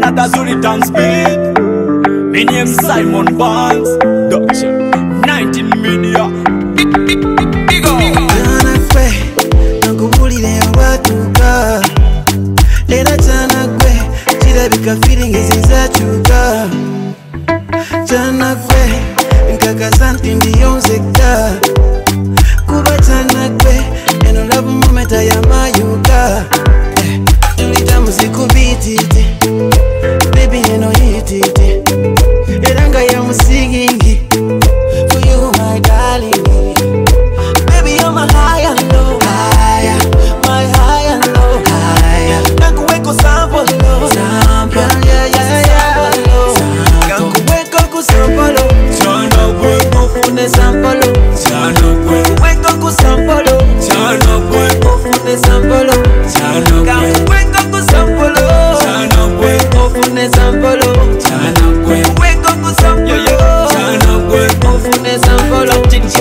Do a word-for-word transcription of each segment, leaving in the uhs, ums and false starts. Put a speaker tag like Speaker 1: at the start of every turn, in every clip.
Speaker 1: Dada Zuri Town Speed. My name Simon Barnes. Doctor nineteen Media. Big, big, big, big up.
Speaker 2: Jana kwe, nakubulile watuka. Lera jana kwe, chirabika feeling izinza chuka. Jana kwe, nkaka santi ndiyonzeka. Kuba jana kwe, eno love moment ayamayuka. Eh, tulita muziku bititi, baby eno hititi. Eranga ya musigingi, for you my darling. Baby you're my high and low, higher, my high and low, higher. Nakuweko sample low, sample, yeah yeah yeah, sample. Nakuweko ku sample, chana weko fune sample, chana weko. Weko ku sample, chana weko fune sample, chana weko. Weko ku sample, chana weko fune sample, chana weko. Weko ku sample, chana weko fune sample.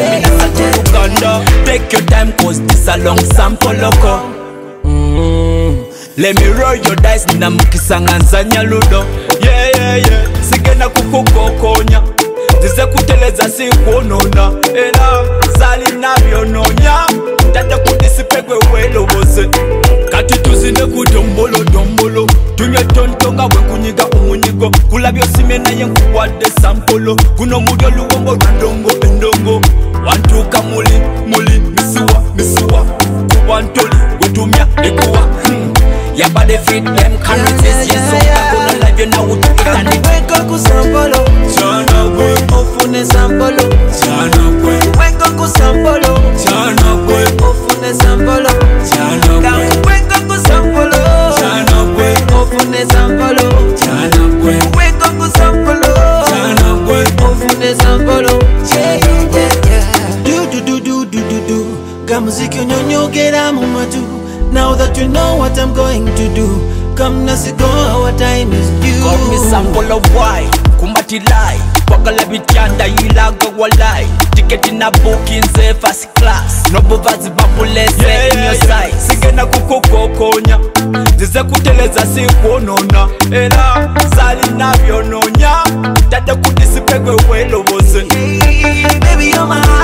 Speaker 1: Take your time cause this a long sample loco. mm. Let me roll your dice na mkisang'anza nyaludo. Yeah yeah yeah, sigena kukukokonya. Zize kuteleza sikuonona. Era zali nabyononya. Tata kudisipegwe welo boze. Kati tuzine kudombolo dombolo. Tunye tontonga wekunyiga umunyigo. Kulabyo simena yenkuwade sampolo. Kuno mudio luwongo randongo endongo. Wantuka muli, muli, misiwa, misiwa. Kuwantoli, gutumya, ekuwa hmm. Ya body fit them can resist. Yes, so I'm gonna live you now with it and it.
Speaker 2: Weko ku sample,
Speaker 1: Chana weko
Speaker 2: ofune sample,
Speaker 1: Chana weko
Speaker 2: weko ku sample,
Speaker 1: Chana weko
Speaker 2: ofune sample,
Speaker 1: Chana weko
Speaker 2: weko ku sample,
Speaker 1: Chana weko
Speaker 2: ofune sample,
Speaker 1: Chana weko
Speaker 2: weko ku sample,
Speaker 1: Chana weko
Speaker 2: ofune sample. Yeah yeah yeah. Do do do do do do do. Kamuziki unyonyogera mu matu. Now that you know what I'm going to do, come nasi go, our time is due.
Speaker 1: Got me sample of why, kumbati lie. Wakala bityanda ilaga walai. Ticket in a booking say first class. No buvazi babulese yeah, in your size. Sigena kukukokonya. Zize kuteleza sikuonona. Era zali nabyononya. Tata kudisipegwe welo boze.
Speaker 2: Baby you're my